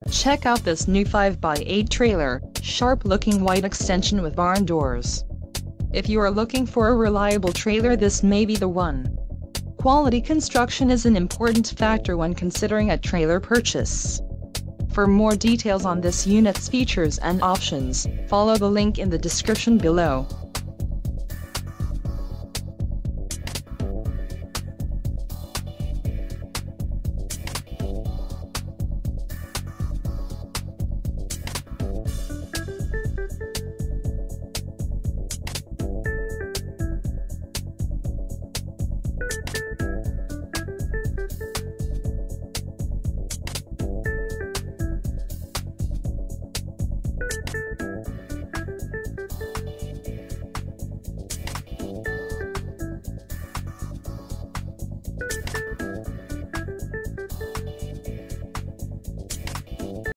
Check out this new 5x8 trailer, sharp-looking white extension with barn doors. If you are looking for a reliable trailer, this may be the one. Quality construction is an important factor when considering a trailer purchase. For more details on this unit's features and options, follow the link in the description below.